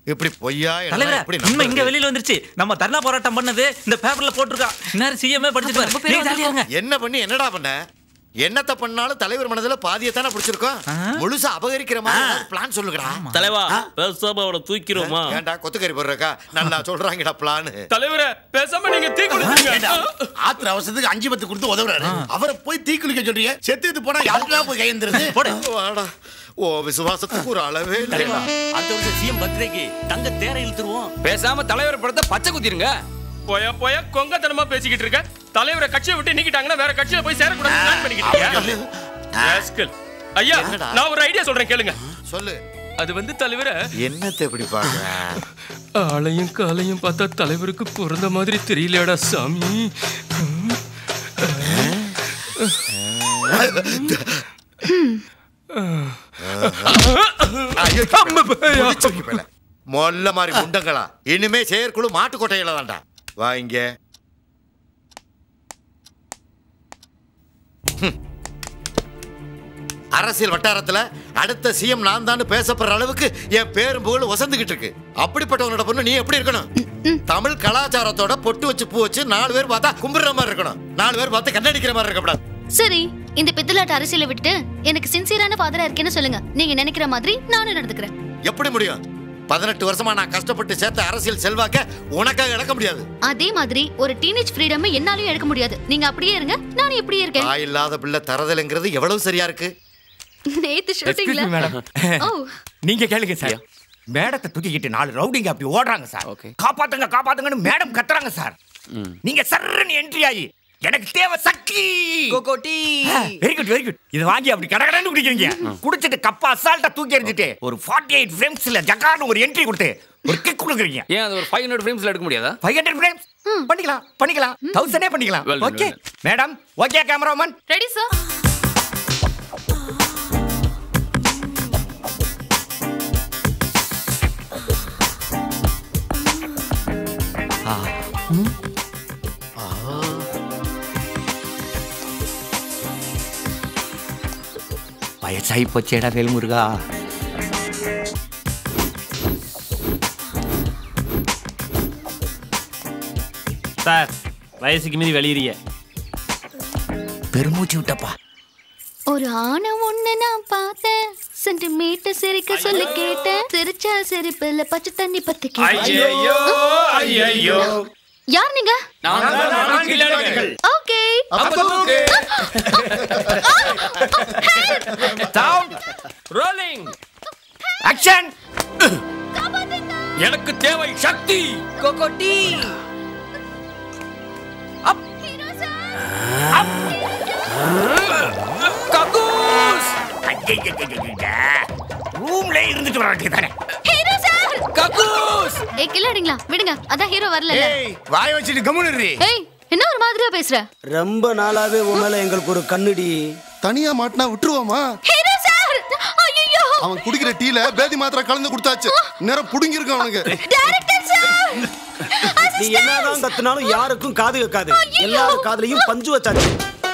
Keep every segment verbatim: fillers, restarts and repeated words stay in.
இப்படி பொய்யா இப்படி நம்ம இங்க வெளியில வந்துருச்சு. நம்ம தர்ணா போராட்டம் பண்ணது இந்த பேப்பர்ல போட்டுருக்கான். இன்னும் சிஎம்ஏ படிச்சிட்டு என்ன பண்ணி என்னடா பண்ண? என்னத்த பண்ணாலும் தலைவர் மனதுல பாதியத்தானே பிடிச்சிருக்கோம். முழுசா அபகரிக்கிற மாதிரி பிளான் சொல்லுங்கடா. தலைவா பேசாம அவளை தூக்கிரோமா? ஏன்டா கொத்துக்கறி போடுறக்கா? நல்லா சொல்றாங்கடா பிளான். தலைவரே பேசாம நீங்க தீ குளிங்க. ஆத்திர அவசரத்துக்கு அஞ்சு பத்து கொடுத்து உதவுறாரு. அவரை போய் தீ குளிக்க சொல்றீங்க. செத்துது போனா யாருக்கா போய் கையெந்திருது? வாடா. ஓ விசுவாசத்துக்கு ஒரு அளவே இல்லையா? அடுத்த வருஷம் சிஎம் பர்த்டேக்கு தங்க தேரை இழுத்துருவோம். பேசாம தலைவர் படத்தை பச்சை குத்திருங்க. போயா போயா கொங்கத்தனமா பேசிக்கிட்டு இருக்க. தலைவரை கட்சியை விட்டு நீக்கிட்டாங்கன்னா வேற கட்சியில போய் சேரக்கூடாது பிளான் பண்ணிக்கிட்டீங்க. ஐயா நான் ஒரு ஐடியா சொல்றேன் கேளுங்க. சொல்லு. அது வந்து தலைவர என்னத்தை எப்படி பாக்குற? ஆளையும் காலையும் பார்த்தா தலைவருக்கு பிறந்த மாதிரி தெரியலடா சாமி. மொல்ல மாதிரி முண்டங்களா இனிமே செயற்குழு மாட்டுக்கொட்டையில தான்டா. வா இங்க. அரசியல் வட்டாரத்துல அடுத்த சிஎம் நான் தான் பேசப்படுற அளவுக்கு என் பேரும் புகழ் வசந்துகிட்டு இருக்கு. அப்படிப்பட்டவனோட பொண்ணு நீ எப்படி இருக்கணும்? தமிழ் கலாச்சாரத்தோட பொட்டு வச்சு பூ வச்சு நாலு பேர் பார்த்தா கும்பிடுற மாதிரி இருக்கணும். நாலு பேர் பார்த்து கண்ணடிக்கிற மாதிரி இருக்கக்கூடாது. சரி, இந்த பித்தலாட்ட அரசியலை விட்டுட்டு எனக்கு சின்சியரான ஃபாதரா இருக்கேன்னு சொல்லுங்க. நீங்க நினைக்கிற மாதிரி நானும் நடந்துக்கிறேன். எப்படி முடியும்? பதினெட்டு வருஷமா நான் கஷ்டப்பட்டு சேர்த்த அரசியல் செல்வாக்க உனக்காக இழக்க முடியாது. அதே மாதிரி ஒரு டீனேஜ் ஃப்ரீடம் என்னாலயும் எடுக்க முடியாது. நீங்க அப்படியே இருங்க, நானும் இப்படியே இருக்கேன். தாய் இல்லாத பிள்ளை தரதல்ங்கிறது எவ்வளவு சரியா இருக்கு. நேத்து ஷூட்டிங்ல ஓ நீங்க கேளுங்க சார். மேடத்தை தூக்கிக்கிட்டு நாலு ரவுடிங்க அப்படி ஓடுறாங்க சார். காப்பாத்துங்க காப்பாத்துங்கன்னு மேடம் கத்துறாங்க சார். நீங்க சர்றன்னு என்ட்ரி ஆகி எனக்கு தேவை சக்தி கோகோட்டி. Very good very good. இது வாங்கி அப்படி கடகடன்னு குடிக்கிறீங்க. குடிச்சிட்டு கப்பா அசால்ட்டா தூக்கி எறிஞ்சிட்டு ஒரு நாற்பத்தி எட்டு ஃப்ரேம்ஸ்ல ஜகார்னு ஒரு என்ட்ரி கொடுத்து ஒரு கிக் கொடுக்குறீங்க. ஏன் அது ஒரு ஐநூறு ஃப்ரேம்ஸ்ல எடுக்க முடியாதா? ஐநூறு ஃப்ரேம்ஸ் பண்ணிக்கலாம் பண்ணிக்கலாம். ஆயிரமே பண்ணிக்கலாம். Okay madam. Okay cameraman. Ready sir. வயசாகி போச்சேடா வேல்முருகா. சார் வயசுக்கு மீறி வெளியறிய பெருமூச்சு விட்டப்பா. ஒரு ஆணை ஒண்ணு நான் பார்த்தேன். சென்டிமீட்டர் சிரிக்க சொல்லி கேட்டேன். சிரிச்சா சிரிப்புல பச்சை தண்ணி பத்தி ஐயோ ஐயோ. யார் நீங்க? Okay rolling action. எனக்கு தேவை சக்தி. கோகோட்டி. அப் அப் கக்கூஸ். ரூம்ல இருந்துட்டு வராங்க தானே. Hero sir. கக்கூஸ். ஏய் கில்லாடிங்களா விடுங்க. அதான் ஹீரோ வரல. ஏய் வாய வச்சிட்டு கம்முனு இரு. ஏய் என்ன ஒரு மாதிரியா பேசுற? ரொம்ப நாளாவே உன் மேல எங்களுக்கு ஒரு கண்ணுடி. தனியா மாட்டினா விட்டுருவோமா? Hero sir. ஐயோ அவன் குடிக்கிற டீல பேதி மாத்திரை கலந்து கொடுத்தாச்சு. நேரம் புடுங்கி இருக்கு அவனுக்கு. Director sir. நீ என்னதான் கத்துனாலும் யாருக்கும் காது கேட்காது. எல்லாரும் காதுலயும் பஞ்சு வச்சாச்சு.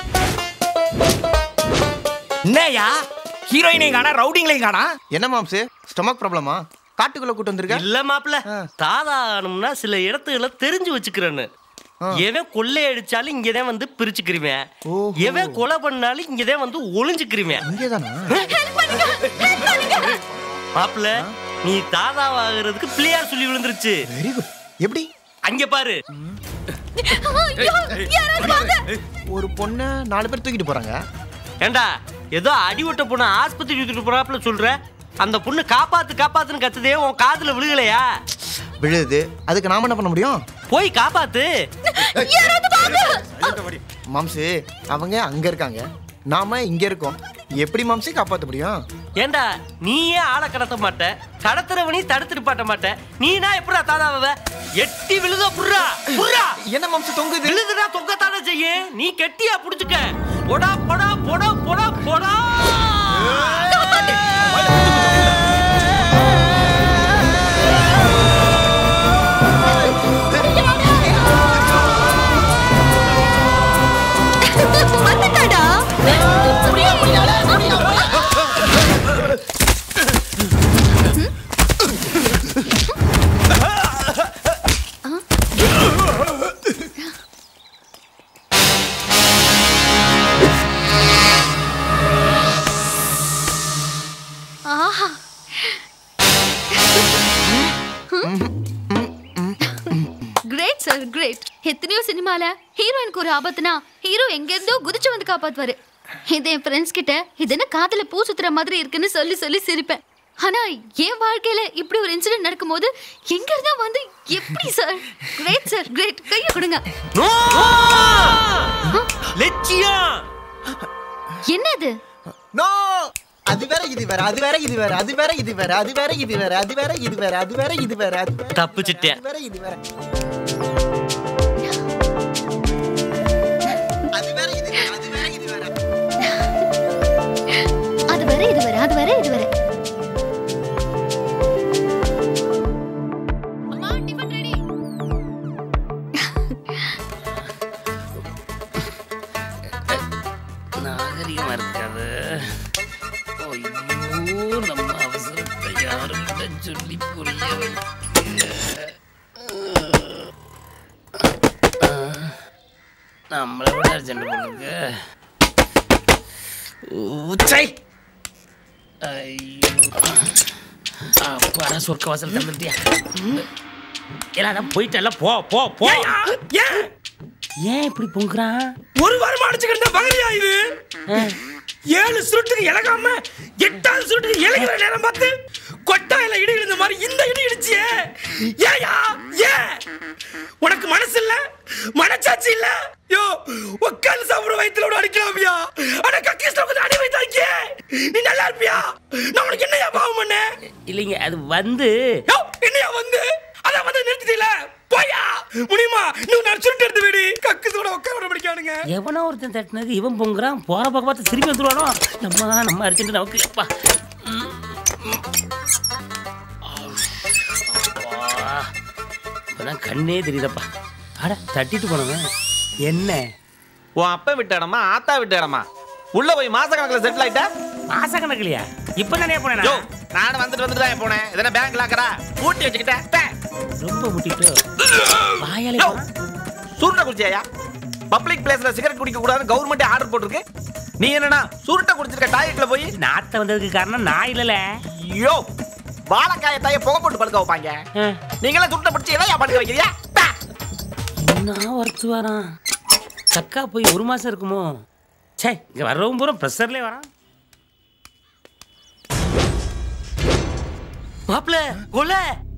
என்னயா ஹீரோயினையும் காணா ரவுடிங்களையும் காணா? என்ன மாம்சு ஸ்டொமக் ப்ராப்ளமா? காட்டுக்குள்ள கூட்டு வந்திருக்க? இல்ல மாப்ள, தாதானும்னா சில இடத்துல தெரிஞ்சு வச்சுக்கிறேன்னு. எவன் கொள்ளை அடிச்சாலும் இங்கதான் வந்து பிரிச்சுக்கிருவேன். எவன் கொலை பண்ணாலும் இங்கதான் வந்து ஒளிஞ்சுக்கிருவேன். மாப்ள நீ தாதாவாகிறதுக்கு பிள்ளையார் சொல்லி விழுந்துருச்சு. Very good. எப்படி? அங்க பாரு. ஒரு பொண்ணு நாலு பேர் தூக்கிட்டு போறாங்க. ஏண்டா ஏதோ அடிவட்ட பொண்ணு ஆஸ்பத்திரி தூக்கிட்டு போறாப்புல சொல்ற. அந்த பொண்ணு காப்பாத்து காப்பாத்துன்னு கத்துதே உன் காதுல விழுகலையா? விழுது. அதுக்கு நாம என்ன பண்ண முடியும்? போய் காப்பாத்து. மாம்சு அவங்க அங்க இருக்காங்க, நாம இங்க இருக்கோம். எப்படி மாம்சு காப்பாத்த முடியும்? ஏண்டா நீயே ஆளை கடத்த மாட்ட, கடத்துறவனி தடுத்துட்டு பாட்ட மாட்ட. நீனா எப்படா தாதாவ எட்டி விழுத புர்ரா புர்ரா. என்ன மாம்சு தொங்குது? விழுதுடா தொங்கத்தானே செய்ய. நீ கெட்டியா புடிச்சுக்க. போடா போடா போடா போடா போடா. ஹீரோயினுக்கு ஒரு ஆபத்துனா ஹீரோ எங்க இருந்தோ குதிச்சு வந்து காப்பாத்துவாரு. இது என் ஃப்ரெண்ட்ஸ் கிட்ட இது என்ன காதுல பூ சுத்துற மாதிரி இருக்குன்னு சொல்லி சொல்லி சிரிப்பேன். ஆனா என் வாழ்க்கையில இப்படி ஒரு இன்சிடென்ட் நடக்கும்போது எங்க இருந்தா வந்து எப்படி சார்? Great sir, great. கைய கொடுங்க. லட்சியா என்னது? நோ, அது வேற இது வேற, அது வேற இது வேற, அது வேற இது வேற, அது வேற இது வேற, அது வேற இது வேற, அது வேற இது வேற, அது வேற தப்பிச்சிட்டேன். அது வேற இது வேற, அது வேற இது வேற, அது வேற இது வேற, அது வேற இது வேற, அது வேற இது வேற. அம்மா டிபன் ரெடி. நாகரிகமா இருக்காது. ஐயோ, நம்ம அவசரத்தை யாருக்கிட்ட சொல்லி புரிய நம்மளை விட அர்ஜென்ட் பண்ணுங்க. உச்சை ஐயோ, அப்பா சொர்க்க வாசல் தந்துட்டியா? எல்லாம் போயிட்டல, போ போ போ. ஏன் இப்படி பொங்குறான்? ஒரு வாரமா அடிச்சுக்கிட்டு பகலியா இது? ஏழு சுருட்டுக்கு இலகாம எட்டாவது சுருட்டுக்கு இலகிற நேரம் பார்த்து கொட்டாயில இடி இழுந்த மாதிரி இந்த இடி இடிச்சியே. ஏயா ஏன் உனக்கு மனசு இல்ல, மனச்சாட்சி இல்ல? யோ, உட்கார்ந்து சாப்பிடுற வயித்துல விட அடிக்கலாமியா? ஆனா கக்கீஸ்ல கொஞ்சம் அடி வைத்து அடிக்க நீ நல்லா இருப்பியா? நான் உனக்கு என்னையா பாவம் பண்ண? இல்லைங்க, அது வந்து என்னையா வந்து அதான் வந்து நிறுத்திட்டீல போயா முடியுமா? இன்னும் நான் சுருட்டு எடுத்து விடு. கக்கீஸோட உட்கார பிடிக்கானுங்க. எவனோ ஒருத்தன் தட்டினது இவன் பொங்குறான். போற பக்கம் பார்த்து திரும்பி வந்துருவானோ? நம்ம நம்ம அர்ஜென்ட் நமக்கு இல்லப்பா. இப்பதான் கண்ணே தெரியுதப்பா. அட தட்டிட்டு போனவன் என்ன? உன் அப்பா விட்ட இடமா ஆத்தா விட்ட இடமா? உள்ள போய் மாச கணக்குல செட்டில் ஆயிட்டா? மாச கணக்குலையா? இப்ப தானே போனேன். நானும் வந்துட்டு வந்துட்டு தான் போனேன். இதென்ன பேங்க் லாக்கரா பூட்டி வச்சுக்கிட்டேன். ரொம்ப முட்டிட்டு வாயாலே சுருட்ட குடிச்சியா? பப்ளிக் பிளேஸ்ல சிகரெட் குடிக்க கூடாது கவர்மெண்ட் ஆர்டர் போட்டிருக்கு. நீ என்னன்னா சுருட்ட குடிச்சிருக்க டாய்லெட்ல போய் நாத்த வந்ததுக்கு காரணம் நான் இல்லல. ஐயோ, வாழைக்காய தாய புகை போட்டு படுக்க வைப்பாங்க. நீங்களே சுருட்ட பிடிச்சி எல்லாம் படுக்க வைக்கிறியா? நான் ஒருத்து வரான். சக்கா போய் ஒரு மாசம் இருக்குமோ? சே, இங்க வர்றவும் பூரா ப்ரெஷர்லேயே வரான். மாப்ள கொல.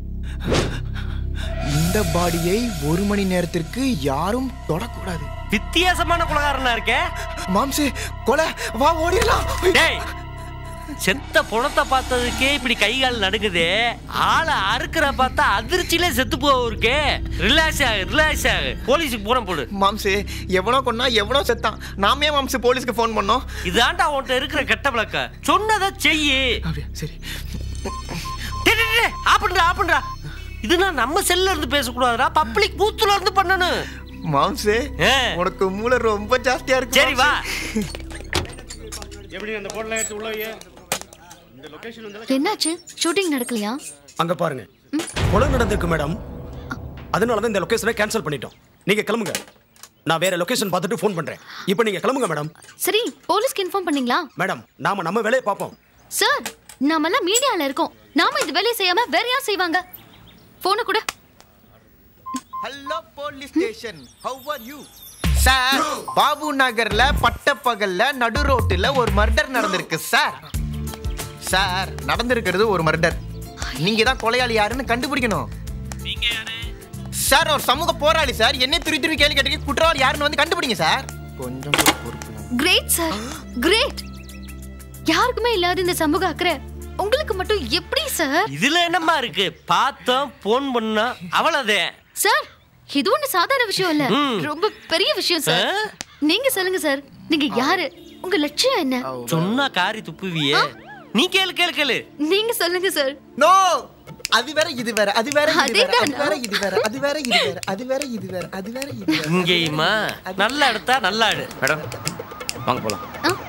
இந்த பாடியை ஒரு மணி நேரத்திற்கு யாரும் தொடக்கூடாது. வித்தியாசமான கொலகாரனா இருக்க மாம்சே. கொலை, வா ஓடிடலாம். டேய், செத்த பொணத்தை பார்த்ததுக்கே இப்படி கை கால் நடுங்குது. ஆளை அறுக்கிற பார்த்தா அதிர்ச்சியிலே செத்து போவருக்கு. ரிலாக்ஸ் ஆகு, ரிலாக்ஸ் ஆகு. போலீஸுக்கு போன போடு. மாம்சே, எவனோ கொன்னா எவனோ செத்தான். நாமே மாம்சே போலீஸ்க்கு ஃபோன் பண்ணோம். இதாண்டா உன்கிட்ட இருக்கிற கெட்ட பழக்க. சொன்னதை செய்யு. சரி. ஆப்பண்டா ஆப்பண்டா. இதுனா நம்ம செல்ல இருந்து பேசக்கூடாதுடா, பப்ளிக் பூத்துல இருந்து பண்ணணும். மாம்சே, உனக்கு மூளை ரொம்ப ஜாஸ்தியா இருக்கு. சரி வா. எப்படி அந்த போன்ல எடுத்து உள்ள வை. இந்த லொகேஷன் வந்து என்னாச்சு? ஷூட்டிங் நடக்கலையா? அங்க பாருங்க, கொலை நடந்திருக்கு மேடம். அதனால தான் இந்த லொகேஷனை கேன்சல் பண்ணிட்டோம். நீங்க கிளம்புங்க. நான் வேற லொகேஷன் பார்த்துட்டு ஃபோன் பண்றேன். இப்போ நீங்க கிளம்புங்க மேடம். சரி, போலீஸ்க்கு இன்ஃபார்ம் பண்ணீங்களா? மேடம், நாம நம்ம வேலையை பார்ப்போம். சார், நாமெல்லாம் மீடியால இருக்கோம். நாம இந்த வேலையை செய்யாம வேற யார் செய்வாங்க? போன கூட. Hello police station, how are you? Sir, பாபு நகர்ல பட்டப்பகல்ல நடு ரோட்டுல ஒரு மர்டர் நடந்திருக்கு சார். சார், நடந்திருக்கிறது ஒரு மர்டர். நீங்க தான் கொலையாளி யாருன்னு கண்டுபிடிக்கணும். நீங்க யாரு? சார், ஒரு சமூக போராளி சார். என்ன துரி துரி கேள்வி கேட்டீங்க. குற்றவாளி யாருன்னு வந்து கண்டுபிடிங்க சார். கொஞ்சம் பொறுப்பு. Great sir, great. யாருக்குமே இல்லாத இந்த சமூக அக்கறை உங்களுக்கு மட்டும் எப்படி சார்? இதுல என்னமா இருக்கு? பார்த்தோம், போன் பண்ணா, அவ்வளவுதான் சார். இது ஒண்ணு சாதாரண விஷயம் இல்ல, ரொம்ப பெரிய விஷயம் சார். நீங்க சொல்லுங்க சார், நீங்க யாரு? உங்க லட்சியம் என்ன? சொன்னா காரி துப்புவியே. நீ கேளு கேளு கேளு. நீங்க சொல்லுங்க சார். நோ, அது வேற இது வேற, அது வேற இது வேற, அது வேற இது வேற, அது வேற இது வேற, அது வேற இது வேற, அது வேற இது வேற. இங்கேயுமா நல்லா எடுத்தா நல்லா ஆடு. மேடம் வாங்க போலாம்.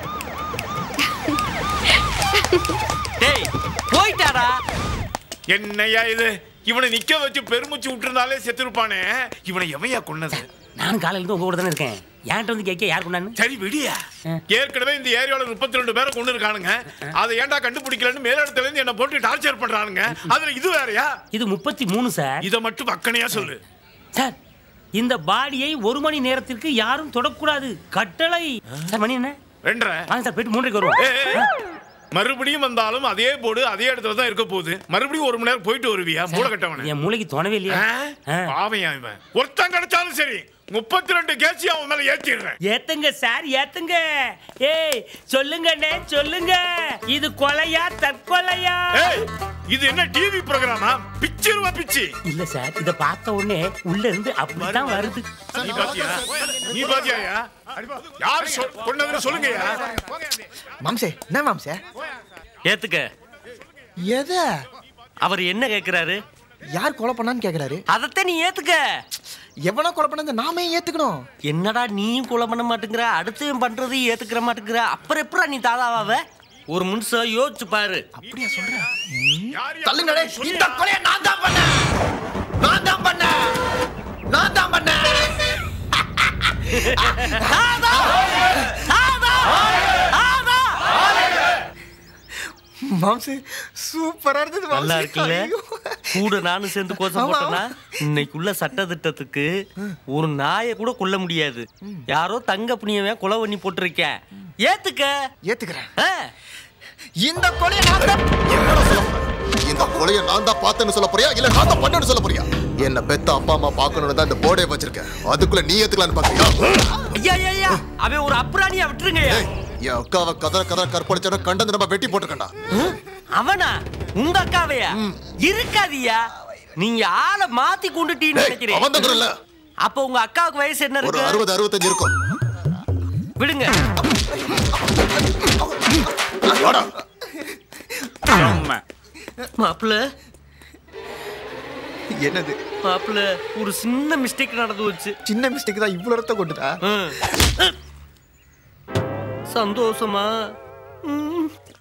டேய், போய்ட்டாடா. என்னையா இது? இவனை நிக்க வச்சு பெருமுச்சு விட்டுருந்தாலே செத்துருப்பானே. இவனை எவையா கொன்னது? நான் காலையில இருந்து உங்க கூட தானே இருக்கேன். என்கிட்ட வந்து கேட்க யார் கொண்டான்னு? சரி விடியா. ஏற்கனவே இந்த ஏரியாவில் முப்பத்தி ரெண்டு பேரை கொண்டு இருக்கானுங்க. அதை ஏன்டா கண்டுபிடிக்கலன்னு மேலிடத்துல இருந்து என்ன போட்டு டார்ச்சர் பண்றானுங்க. அதுல இது வேறயா? இது முப்பத்தி மூணு சார். இதை மட்டும் பக்கனையா சொல்லு சார். இந்த பாடியை ஒரு மணி நேரத்திற்கு யாரும் தொடக்கூடாது கட்டளை. சார் மணி என்ன ரெண்டரை. வாங்க சார் போயிட்டு மூன்றைக்கு வருவோம். மறுபடியும் வந்தாலும் அதே போர்டு அதே இடத்துல தான் இருக்க போகுது. மறுபடியும் ஒரு மணி நேரம் போயிட்டு வருவியா? மூளை கட்டவன. என் மூளைக்கு தோணவே இல்லையா? பாவையா இவன். ஒருத்தன் கிடைச்சாலும் சரி முப்பத்தி ரெண்டு கேசி அவன் மேல ஏத்திடுறேன். ஏத்துங்க சார் ஏத்துங்க. ஏய் சொல்லுங்கண்ணே சொல்லுங்க. இது கொலையா தற்கொலையா? இது என்ன டிவி ப்ரோகிராமா? பிச்சிருவா பிச்சி. இல்ல சார் இத பார்த்த உடனே உள்ள இருந்து அப்படிதான் வருது. நீ பாத்தியா? நீ பாத்தியாயா? யார் கொண்டதுன்னு சொல்லுங்கயா. மாம்சே என்ன மாம்சே? ஏத்துக்க. எது? அவர் என்ன கேக்குறாரு? யார் கொலை பண்ணான்னு கேக்குறாரு. அதத்தான் நீ ஏத்துக்க. எவனா கொலை பண்ணது நாமே ஏத்துக்கணும். என்னடா நீயும் கொலை பண்ண மாட்டேங்கிற, அடுத்தவன் பண்றதையும் ஏத்துக்கிற மாட்டேங்கிற, அப்புறம் எப்படா நீ தாதாவாவ? ஒரு நிமிஷம் யோசிச்சு பாரு. அப்படியா சொல்ற? தள்ளுங்களே. இந்த கொலையை நான் தான் பண்ணேன். நான் தான் பண்ணேன். நான் தான் பண்ணேன். தாதா! தாதா! தாதா! மாம்சே சூப்பரா இருந்தது. நல்லா இருக்குல்ல? கூட நானும் சேர்ந்து கோசம் போட்டேன்னா இன்னைக்குள்ள சட்ட திட்டத்துக்கு ஒரு நாயை கூட கொல்ல முடியாது. யாரோ தங்க புண்ணியவன் கொலை பண்ணி போட்டிருக்கேன். ஏத்துக்க. ஏத்துக்கிறேன். இந்த கொலையை நான் தான் இந்த கொலையை நான் தான் பார்த்தேன்னு சொல்ல போறியா இல்ல நான் தான் பண்ணேன்னு சொல்ல போறியா? என்ன பெத்த அப்பா அம்மா பார்க்கணும்னு தான் இந்த போர்டே வச்சிருக்கேன். அதுக்குள்ள நீ ஏத்துக்கலான்னு பாக்குறியா? ஐயா ஐயா அவன் ஒரு அப்புறாணியா விட்டுருங்க. என் அக்காவை கதற கதற கற்பழிச்சா கண்டந்து நம்ம வெட்டி போட்டுக்கண்டா. அவனா? உங்க அக்காவையா? இருக்காதியா. நீங்க ஆளை மாத்தி கொண்டுட்டீன்னு நினைக்கிறேன். அவன் தான் இல்ல. அப்ப உங்க அக்காவுக்கு வயசு என்ன இருக்கு? ஒரு அறுபது அறுபத்தஞ்சு இருக்கும். விடுங்க. மாப்பிள்ள என்னது? மாப்பிள்ள ஒரு சின்ன மிஸ்டேக் நடந்து வச்சு. சின்ன மிஸ்டேக் தான் இவ்வளவு ரத்த கொண்டுதா? சந்தோஷமா?